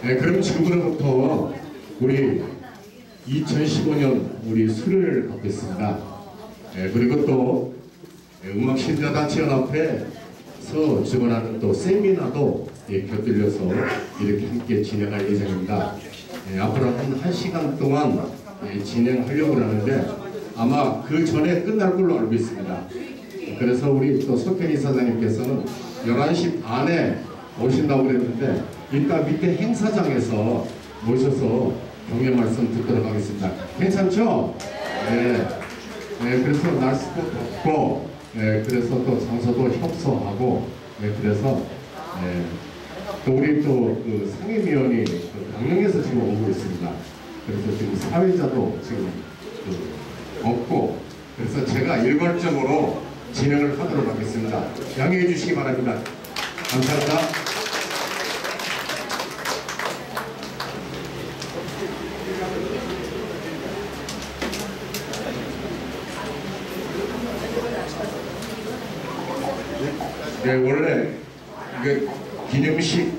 네, 그럼 지금부터 우리 2015년 우리 수련회를 갖겠습니다. 네, 그리고 또 음악신자단체연합회에서 지원하는 또 세미나도 곁들여서 이렇게 함께 진행할 예정입니다. 네, 앞으로 한 1시간 동안 진행하려고 하는데 아마 그 전에 끝날 걸로 알고 있습니다. 그래서 우리 또 석현 이사장님께서는 11시 반에 오신다고 그랬는데 일단 밑에 행사장에서 모셔서 격려 말씀 듣도록 하겠습니다. 괜찮죠? 네. 네, 그래서 날씨도 덥고, 네, 그래서 또 장소도 협소하고, 네, 그래서, 네, 또 우리 또 그 상임위원이 강릉에서 지금 오고 있습니다. 그래서 지금 사회자도 지금 없고, 그래서 제가 일괄적으로 진행을 하도록 하겠습니다. 양해해 주시기 바랍니다. 감사합니다. 네, 원래 이게 기념식을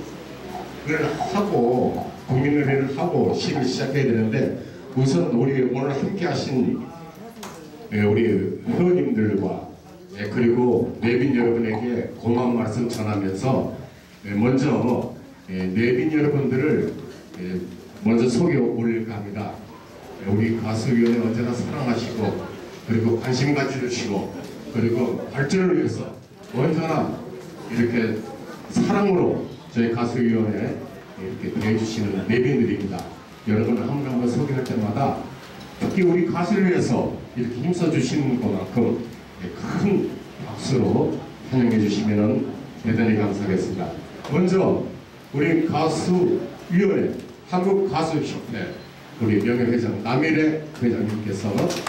하고 국민의회를 하고 시를 시작해야 되는데 우선 우리 오늘 함께 하신 우리 회원님들과 그리고 내빈 여러분에게 고마운 말씀 전하면서 먼저 내빈 여러분들을 먼저 소개 올릴까 합니다. 우리 가수위원회 언제나 사랑하시고 그리고 관심 가져주시고 그리고 발전을 위해서 언제나 이렇게 사랑으로 저희 가수위원회 이렇게 대해주시는 내빈들입니다. 여러분을 한 번 한 번 소개할 때마다 특히 우리 가수를 위해서 이렇게 힘써주시는 것만큼 큰 박수로 환영해 주시면 대단히 감사하겠습니다. 먼저 우리 가수위원회 한국가수협회 우리 명예회장 남일애 회장님께서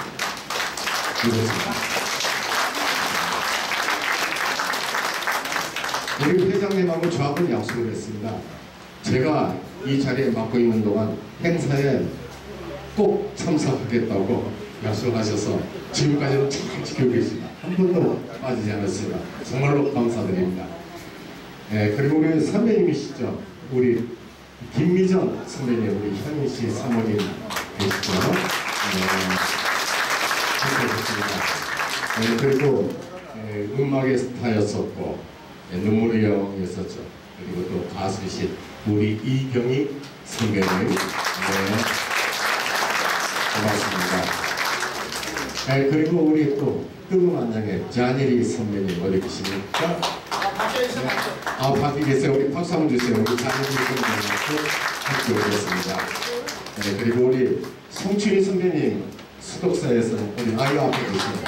이렇습니다. 우리 회장님하고 저하고 약속을 했습니다. 제가 이 자리에 맡고 있는 동안 행사에 꼭 참석하겠다고 약속하셔서 지금까지는 잘 지키고 계십니다. 한 번도 빠지지 않았습니다. 정말로 감사드립니다. 그리고 우리 선배님이시죠. 우리 김미정 선배님, 우리 현희씨 사모님 계시죠. 그리고 음악의 스타였었고 눈물의 여왕이었었죠. 그리고 또 가수이신 우리 이경희 선배님, 고맙습니다. 그리고 우리 또 뜨거운 안녕의 자니리 선배님 어디 계십니까? 밖에 계세요. 우리 박수 한번 주세요. 우리 자니리 선배님하고 함께 오셨습니다. 그리고 우리 송춘희 선배님 수독사에서는 우리 아유 앞에 계십니다.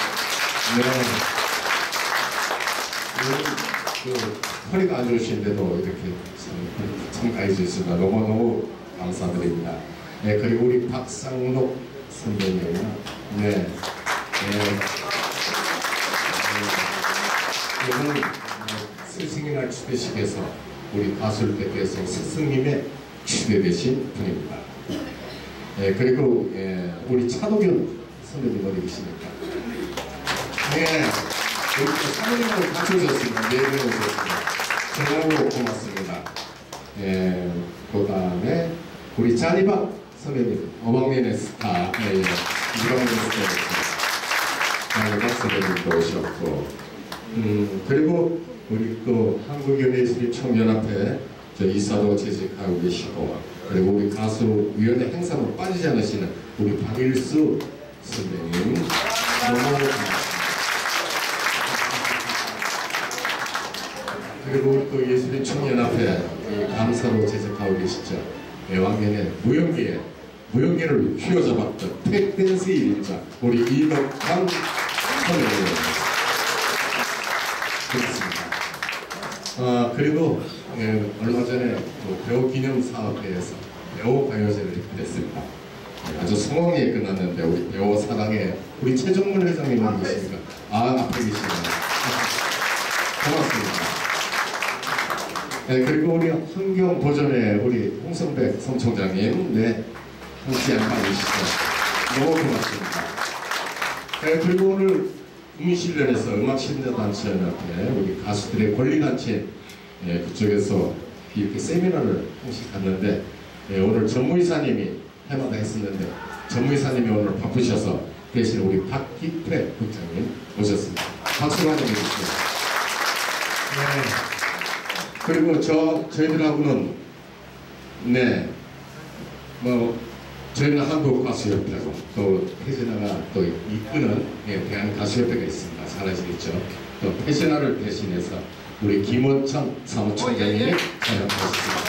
허리가 안 좋으신데도 이렇게 참가해 주셔서 너무너무 감사드립니다. 그리고 우리 박상록 선배님, 오늘 스승이날 추대식에서 우리 가수를 대표해서 스승님의 추대되신 분입니다. 그리고 우리 차도균 선배님 어디 계십니까? 우리 사모님하고 같이 오셨습니다. 네 분 오셨습니다. 정말로 고맙습니다. 그 다음에 우리 자니박 선배님, 어방면의 스타, 이방면의 스타, 자니박 선배님도 오셨고, 그리고 우리 또 한국연예예술총연합회 이사도 재직하고 계시고, 그리고 우리 가수위원회 행사로 빠지지 않으시는 우리 박일수 선배님, 너무 고맙습니다. 그리고 우리 또 예술인총연합회 감사로 재직하고 계시죠. 왕년에 무용계를 휘어잡았던 탭댄스 1인자 우리 이덕환 선배님 그렇습니다. 그리고 얼마 전에 배우기념사업회에서 배우가요제를 했습니다. 아주 성황리에 끝났는데 우리 배우 사랑의 우리 최정문 회장님은 계십니까? 앞에 계시네요. 고맙습니다. 그리고 우리 환경보전의 우리 홍성백 성총장님, 함께 앉아주시죠. 너무 고맙습니다. 그리고 오늘 국민실련에서 음악신자단체연합회 우리 가수들의 권리단체 그쪽에서 이렇게 세미나를 한씩 갔는데 오늘 전무이사님이 해마다 했었는데 전무이사님이 오늘 바쁘셔서 대신 우리 박기태 국장님 오셨습니다. 박수 많이 해주세요. 그리고 저희들하고는 저희는 한국가수협회고 또 태진아가 또 이끄는 대한가수협회가 있습니다. 잘 아시겠죠? 또 태진아를 대신해서 우리 김원천 사무총장님이 참여하셨습니다.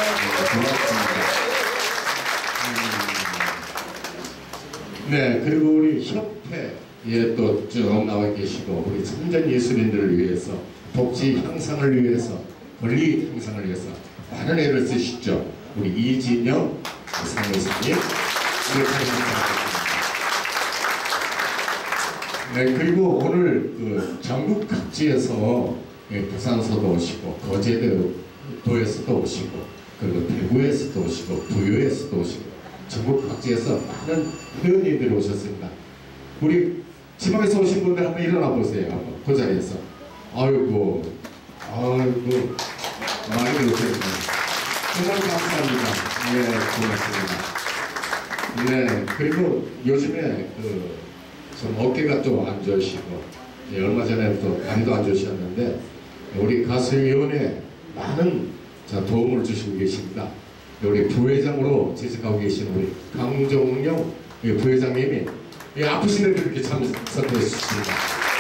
고맙습니다. 그리고 우리 협회에 또 쭉 나와 계시고 우리 참전 예술인들을 위해서 복지 향상을 위해서 권리 향상을 위해서 많은 애를 쓰시죠. 우리 이진영 상무이사님 그리고 오늘 전국 각지에서 부산서도 오시고 거제도에서도 오시고 그리고 대구에서도 오시고 부여에서도 오시고 전국 각지에서 많은 회원님들이 오셨습니다. 우리 지방에서 오신 분들 한번 일어나 보세요. 그 자리에서 아이고 많이 오셨습니다. 정말 감사합니다. 고맙습니다. 그리고 요즘에 좀 어깨가 또 안 좋으시고 얼마 전에 또 다리도 안 좋으셨는데 우리 가수위원회 많은 도움을 주시고 계십니다. 우리 부회장으로 재직하고 계신 우리 강종영 부회장님이 아프신데도 이렇게 참석해 주십니다.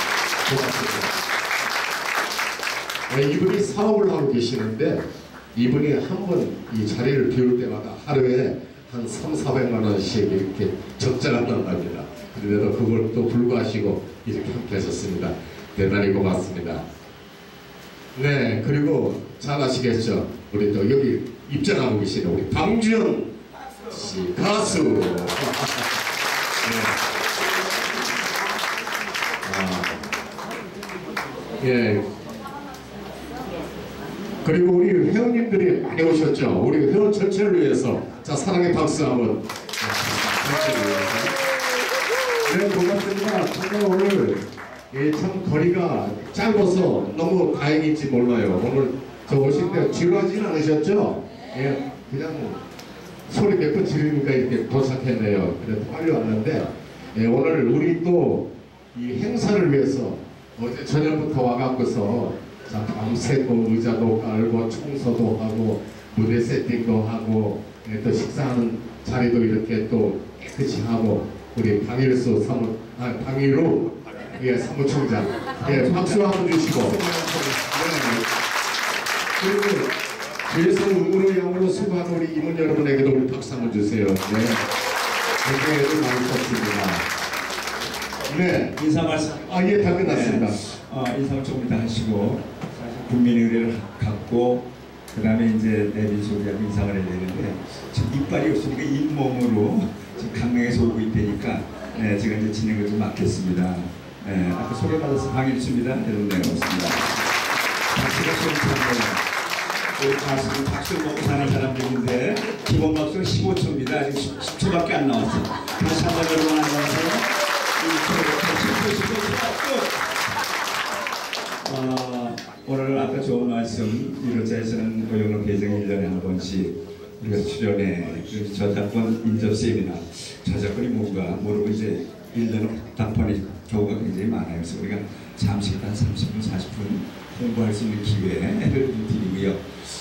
고맙습니다. 이분이 사업을 하고 계시는데 이분이 한 번 이 자리를 비울 때마다 하루에 한 300~400만 원씩 이렇게 적자가 난답니다. 그런데도 그걸 또 불구하시고 이렇게 함께 하셨습니다. 대단히 고맙습니다. 그리고 잘 아시겠죠? 우리 또 여기 입장하고 계시는 우리 방주연 씨 가수. 그리고 우리 회원님들이 많이 오셨죠. 우리 회원 전체를 위해서 사랑의 박수 한번. 고맙습니다. 정말 오늘 참 거리가 짧아서 너무 다행인지 몰라요. 오늘 저 오실 때 지루하진 않으셨죠? 그냥 소리 몇 번 지르니까 이렇게 도착했네요. 그래도 빨리 왔는데 오늘 우리 또 이 행사를 위해서 어제 저녁부터 와갖고서 밤새고 의자도 깔고 청소도 하고 무대 세팅도 하고 또 식사하는 자리도 이렇게 또 깨끗이 하고 우리 방일수 방일우 사무총장 박수 한번 주시고 그리고 뒤에서 음으로 양으로 수고한 우리 임원 여러분에게도 우리 박수 한번 주세요. 굉장히 많으셨습니다. 인사 말씀. 다 끝났습니다. 인사를 조금 더 하시고 국민의 의뢰를 갖고 그 다음에 이제 내빈 소리하고 인상을 해야 되는데 지금 이빨이 없으니까 잇몸으로 지금 강릉에서 오고 있다니까 제가 이제 진행을 좀 맡겠습니다. 아까 소개받아서 방일수입니다. 여러분 반갑습니다. 박수가 소리쳤네요. 우리 가수는 박수를 먹고 사는 사람들인데 기본 박수는 15초입니다. 지금 10초밖에 안 나왔어요. 다시 한번 여러분 안녕하세요. 오늘 아까 좋은 말씀 이로자에서는 고용로 개정 1년에 한 번씩 우리가 출연해 저작권 인접 세미나 저작권이 뭔가 모르고 이제 1년을 답변이 경우가 굉장히 많아요. 그래서 우리가 잠시 한 30분 40분 홍보할 수 있는 기회를 드리고요.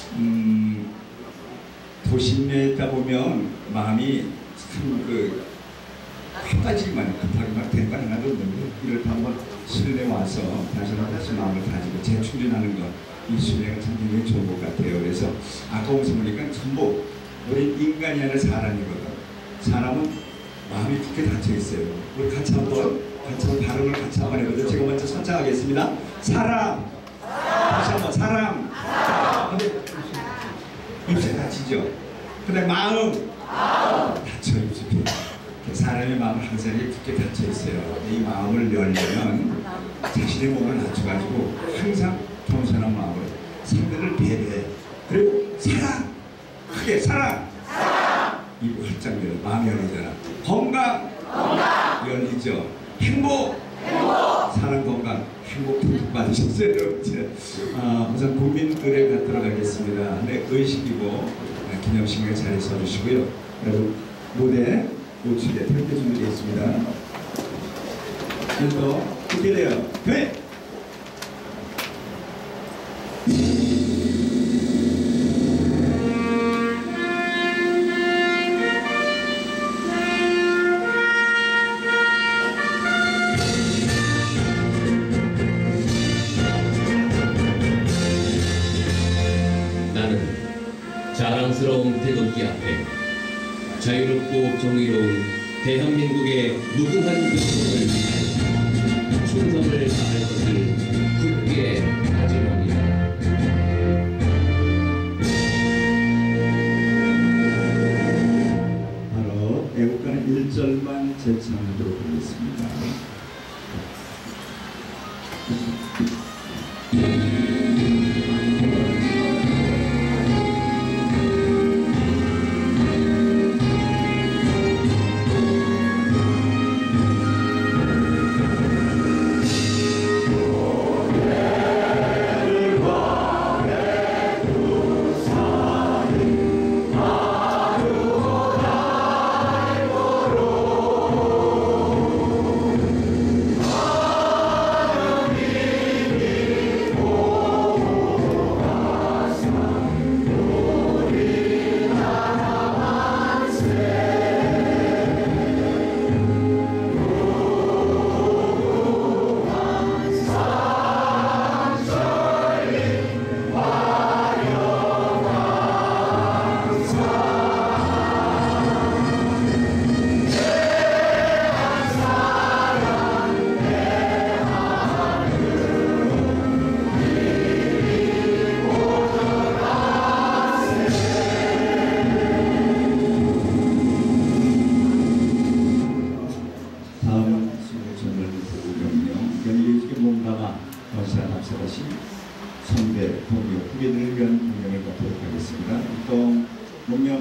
도심에 있다 보면 마음이 참 급하지만 급하기만 된 건 하나도 없는데 이럴 때 한번 실내 와서 다시 마음을 가지고 재충전하는 것 이 실내가 참 굉장히 좋은 것 같아요. 그래서 아까 오면서 보니까 전부 우리 인간이 아니라 사람이거든. 사람은 마음이 깊게 닫혀 있어요. 우리 같이 한번 발음을 같이 한번 해보죠. 제가 먼저 선창하겠습니다. 사람. 다시 한번 사람. 근데 입술 닫히죠. 근데 마음 닫혀 입술. 사람의 마음은 항상 깊게 닫혀 있어요. 이 마음을 열려면 자신의 몸을 낮춰가지고 항상 겸손한 마음으로 상대를 배려해. 그리고 사랑! 크게 사랑! 입을 활짝 열어. 마음이 열리잖아. 건강! 열리죠. 행복! 사는 건강 행복 듬뿍 받으셨어요. 우선 국민의례 갖도록 하겠습니다. 네, 의식이고 기념식에 자리 서주시고요. 그리고 무대 우측에 태극기 준비되어 있습니다. 또 국기래요. 네. 자랑스러운 태극기 앞에 자유롭고 정의로운 대한민국의 무궁한 영광을 위해 충성을 다할 것을 굳게 다짐합니다. 바로 애국가는 1절만 재창하도록 하겠습니다. 선배, 동료, 후배들을 위한 공연을 갖도록 하겠습니다. 또 문명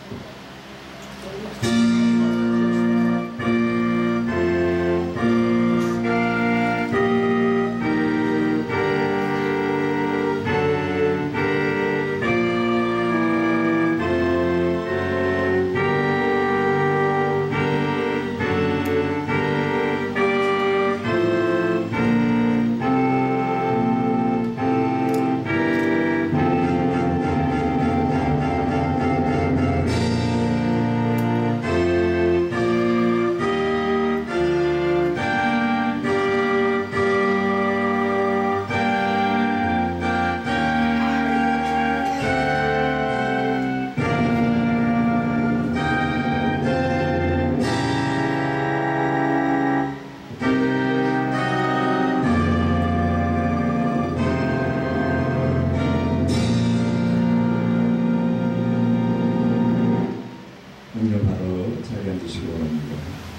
바로 자리에 앉으시기 바랍니다.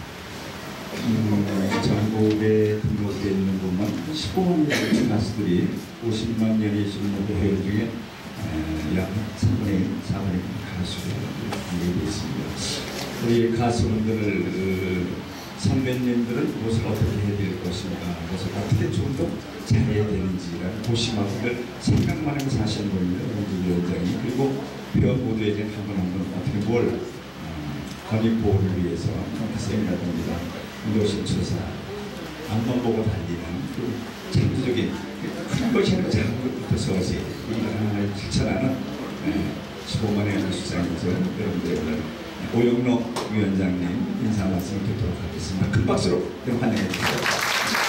전국에 등록되어 있는 분만 15만 명의 가수들이 50만 년이 지금 회원 중에 약 3분의 4분의 가수가 등록되어 있습니다. 우리 가수분들을 선배님들은 무엇을 어떻게 해드릴 것인가, 무엇을 어떻게 좀 더 잘해야 되는지라는 고심하고 생각만 하면서 하시는 분입니다. 위원장이. 그리고 회원 모두에게 한 분 한 분 어떻게 뭘 권익 보호를 위해서 선생님이라든가 운동신 조사, 앞만 보고 달리는 그 창조적인 큰 것이 아니라 작은 것부터 서서히 우리가 하나를 실천하는 15만의 수상에서 여러분들 오영록 위원장님 인사 말씀을 듣도록 하겠습니다. 큰 박수로 환영해 주세요.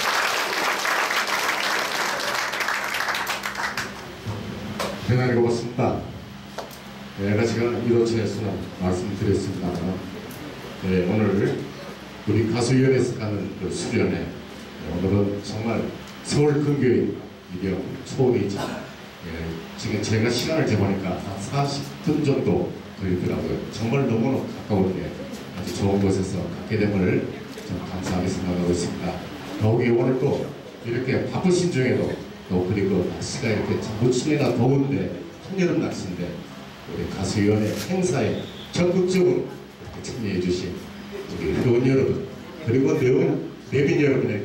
대단히 고맙습니다. 제가 1호차에서는 말씀드렸습니다만 오늘 우리 가수위원회에서 가는 그 수련회 오늘은 정말 서울 근교인 이경 초원이죠. 지금 제가 시간을 재보니까 40분 정도 걸리더라고요. 정말 너무너무 가까운데 아주 좋은 곳에서 갖게 됨을 좀 감사하게 생각하고 있습니다. 더욱이 오늘 또 이렇게 바쁘신 중에도 또 그리고 날씨가 이렇게 무척이나 더운데 한여름 날씨인데 우리 가수위원회 행사에 적극적으로 참여해 주신 우리 회원 여러분 그리고 내빈 여러분에게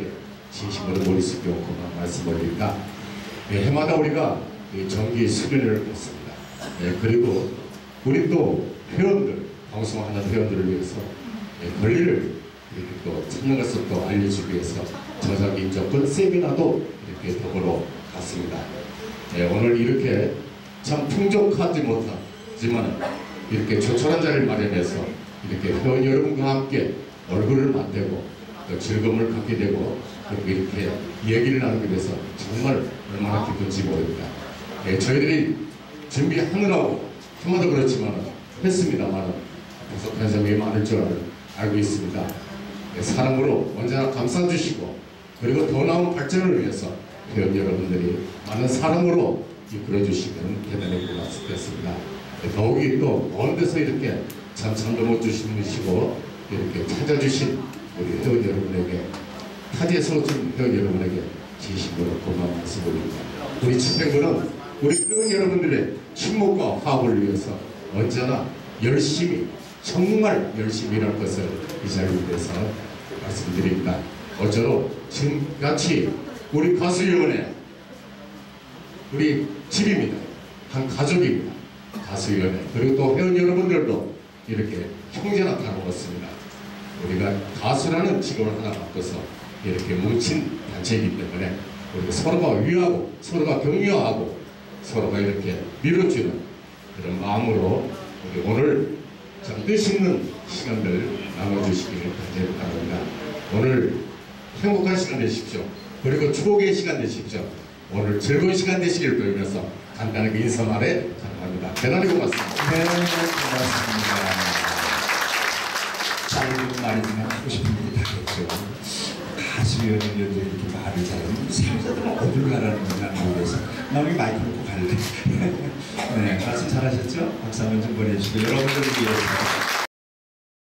진심으로 머릿속에 얹고 말씀드립니다. 해마다 우리가 정기 수련회를 했습니다. 그리고 우리 또 회원들, 방송하는 회원들을 위해서 권리를 이렇게 또 찾는 것을 또 알려주기 위해서 저작인정권 세미나도 이렇게 더불어 갔습니다. 오늘 이렇게 참 풍족하지 못하지만 이렇게 조촐한 자리를 마련해서 이렇게 회원 여러분과 함께 얼굴을 맞대고 또 즐거움을 갖게 되고 이렇게 얘기를 나누게 돼서 정말 얼마나 기쁜지 모릅니다. 저희들이 준비하느라고 해마다 그렇지만 했습니다만 부족한 점이 많을 줄 알고 있습니다. 사랑으로 언제나 감싸주시고 그리고 더 나은 발전을 위해서 회원 여러분들이 많은 사랑으로 이끌어 주시면 대단히 고맙겠습니다. 더욱이 또 먼 데서 이렇게 참 참도 주시고 이렇게 찾아주신 우리 회원 여러분에게 타지에서 오신 회원 여러분에게 진심으로 고마운 말씀을 드립니다. 우리 집행부는 우리 회원 여러분들의 친목과 화합을 위해서 언제나 열심히 정말 열심히 일할 것을 이 자리에서 말씀드립니다. 어쩌로 지금같이 우리 가수위원회 우리 집입니다. 한 가족입니다. 가수위원회 그리고 또 회원 여러분들도 이렇게 형제나 다름없습니다. 우리가 가수라는 직업을 하나 바꿔서 이렇게 뭉친 단체이기 때문에 우리가 서로가 위하고 서로가 격려하고 서로가 이렇게 밀어주는 그런 마음으로 우리 오늘 참 뜻있는 시간들 나눠주시기를 간절히 바랍니다. 오늘 행복한 시간 되십시오. 그리고 추억의 시간 되십시오. 오늘 즐거운 시간 되시기를 바라면서 간단하게 인사 말에 감사합니다. 대단히 고맙습니다. 네, 고맙습니다. 짧은 말이지만 하고 싶은 얘기 다 했죠. 가수위원회들이 이렇게 말을 잘하면 사회자들은 어디로 가라는 건지 난 모르겠어. 나 여기 마이크 놓고 갈래. 네, 말씀 잘하셨죠? 박수 한번 좀 보내주시고 여러분들을 위해서